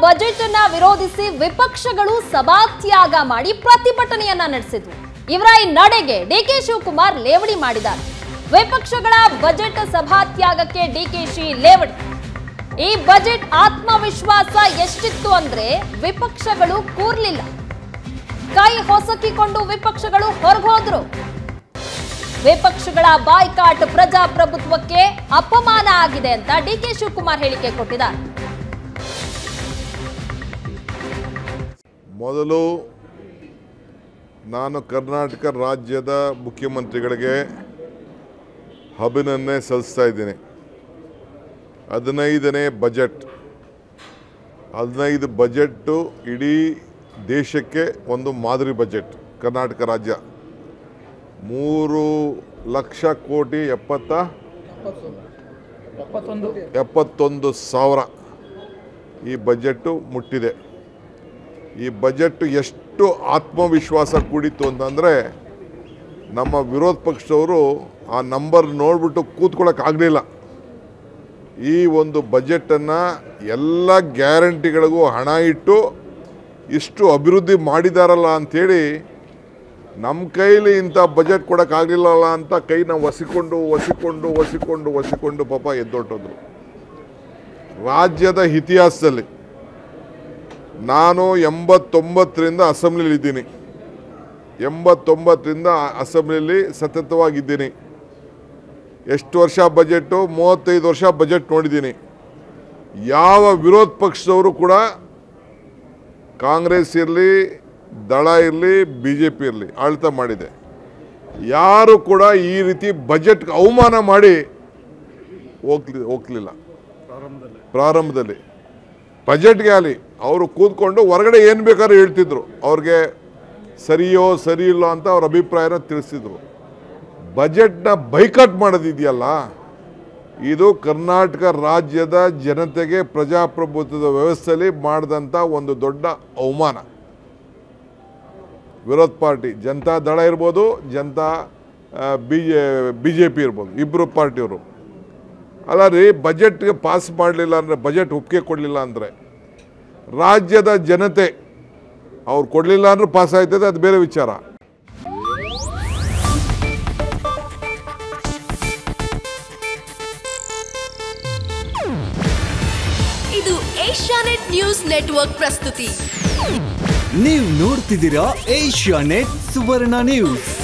Budget ಅನ್ನ ವಿರೋಧಿಸಿ ವಿಪಕ್ಷಗಳು ಸಭಾತ್ಯಾಗ ಮಾಡಿ ಪ್ರತಿಭಟನೆಯನ್ನ ನಡೆಸಿದ್ವು. ಇವರ ಈ ನಡೆಗೆ ಡಿಕೆ ಶಿವಕುಮಾರ್ ಲೇವಡಿ ಮಾಡಿದ್ದಾರೆ. ವಿಪಕ್ಷಗಳ ಬಜೆಟ್ ಸಭಾತ್ಯಾಗಕ್ಕೆ ಡಿಕೆಶಿ ಲೇವಡಿ. ಈ ಬಜೆಟ್ ಆತ್ಮವಿಶ್ವಾಸ ಎಷ್ಟಿತ್ತು ಅಂದ್ರೆ ವಿಪಕ್ಷಗಳು ಕೂರ್ಲಿಲ್ಲ. ಕೈ ಹೊಸಕಿಕೊಂಡು ವಿಪಕ್ಷಗಳು ಹೊರಗೋದ್ರು. ವಿಪಕ್ಷಗಳ ಬಾಯ್ಕಾಟ್ ಪ್ರಜಾಪ್ರಭುತ್ವಕ್ಕೆ ಅಪಮಾನ ಆಗಿದೆ ಅಂತ ಡಿಕೆ ಶಿವಕುಮಾರ್ ಹೇಳಿಕೆ ಕೊಟ್ಟಿದ್ದಾರೆ. ಮೊದಲು ನಾನು ಕರ್ನಾಟಕ ರಾಜ್ಯದ ಮುಖ್ಯಮಂತ್ರಿಗಳಿಗೆ ಅಭಿನಂದನೆ ಸಲ್ಲಿಸ್ತಾ ಇದ್ದೀನಿ. 15ನೇ ಬಜೆಟ್ 15 ಬಜೆಟ್ಟು ಇಡೀ ದೇಶಕ್ಕೆ ಒಂದು ಮಾದರಿ ಬಜೆಟ್. ಕರ್ನಾಟಕ ರಾಜ್ಯ 3,71,000 ಈ ಬಜೆಟ್ಟು ಮುಟ್ಟಿದೆ. ಈ ಬಜೆಟ್ ಎಷ್ಟು ಆತ್ಮವಿಶ್ವಾಸ ಕೂಡಿತ್ತು ಅಂತಂದರೆ ನಮ್ಮ ವಿರೋಧ ಪಕ್ಷದವರು ಆ ನಂಬರ್ ನೋಡಿಬಿಟ್ಟು ಕೂತ್ಕೊಳ್ಳೋಕ್ಕಾಗಲಿಲ್ಲ. ಈ ಒಂದು ಬಜೆಟನ್ನು ಎಲ್ಲ ಗ್ಯಾರಂಟಿಗಳಿಗೂ ಹಣ ಇಟ್ಟು ಇಷ್ಟು ಅಭಿವೃದ್ಧಿ ಮಾಡಿದಾರಲ್ಲ ಅಂಥೇಳಿ ನಮ್ಮ ಕೈಲಿ ಇಂಥ ಬಜೆಟ್ ಕೊಡೋಕ್ಕಾಗಲಿಲ್ಲಲ್ಲ ಅಂತ ಕೈನ ಒಸಿಕೊಂಡು ಪಾಪ ಎದ್ದೊಟ್ಟೋದ್ರು. ರಾಜ್ಯದ ಇತಿಹಾಸದಲ್ಲಿ ನಾನು 89ರಿಂದ ಅಸೆಂಬ್ಲಿಲಿದ್ದೀನಿ. 89ರಿಂದ ಅಸೆಂಬ್ಲಿಲಿ ಸತತವಾಗಿದ್ದೀನಿ. ಎಷ್ಟು ವರ್ಷ ಬಜೆಟು? 35 ವರ್ಷ ಬಜೆಟ್ ನೋಡಿದ್ದೀನಿ. ಯಾವ ವಿರೋಧ ಪಕ್ಷದವರು ಕೂಡ, ಕಾಂಗ್ರೆಸ್ ಇರಲಿ, ದಳ ಇರಲಿ, BJP ಇರಲಿ, ಆಳ್ತ ಮಾಡಿದೆ. ಯಾರು ಕೂಡ ಈ ರೀತಿ ಬಜೆಟ್ಗೆ ಅವಮಾನ ಮಾಡಿ ಹೋಗ್ಲಿಲ್ಲ. ಪ್ರಾರಂಭದಲ್ಲಿ ಬಜೆಟ್ಗೆ ಆಗಲಿ ಅವರು ಕೂತ್ಕೊಂಡು ಹೊರಗಡೆ ಏನು ಬೇಕಾದ್ರೂ ಹೇಳ್ತಿದ್ರು. ಅವ್ರಿಗೆ ಸರಿಯೋ ಸರಿ ಇಲ್ಲೋ ಅಂತ ಅವ್ರ ಅಭಿಪ್ರಾಯನ ತಿಳಿಸಿದ್ರು. ಬಜೆಟ್ನ ಬೈಕಾಟ್ ಮಾಡೋದಿದೆಯಲ್ಲ, ಇದು ಕರ್ನಾಟಕ ರಾಜ್ಯದ ಜನತೆಗೆ ಪ್ರಜಾಪ್ರಭುತ್ವದ ವ್ಯವಸ್ಥೆಯಲ್ಲಿ ಮಾಡಿದಂಥ ಒಂದು ದೊಡ್ಡ ಅವಮಾನ. ವಿರೋಧ ಪಾರ್ಟಿ, ಜನತಾ ದಳ ಇರ್ಬೋದು, BJP ಇರ್ಬೋದು, ಇಬ್ಬರು ಪಾರ್ಟಿಯವರು ಅಲ್ಲ ರೀ. ಬಜೆಟ್ಗೆ ಪಾಸ್ ಮಾಡಲಿಲ್ಲ ಅಂದರೆ, ಬಜೆಟ್ ಒಪ್ಪಿಗೆ ಕೊಡಲಿಲ್ಲ ಅಂದರೆ ರಾಜ್ಯದ ಜನತೆ ಅವ್ರು ಕೊಡಲಿಲ್ಲ ಅಂದ್ರೆ ಪಾಸ್ ಆಯ್ತದೆ, ಅದು ಬೇರೆ ವಿಚಾರ. ಇದು ಏಷ್ಯಾನೆಟ್ ನ್ಯೂಸ್ ನೆಟ್ವರ್ಕ್ ಪ್ರಸ್ತುತಿ. ನೀವು ನೋಡ್ತಿದ್ದೀರಾ ಏಷ್ಯಾನೆಟ್ ಸುವರ್ಣ ನ್ಯೂಸ್.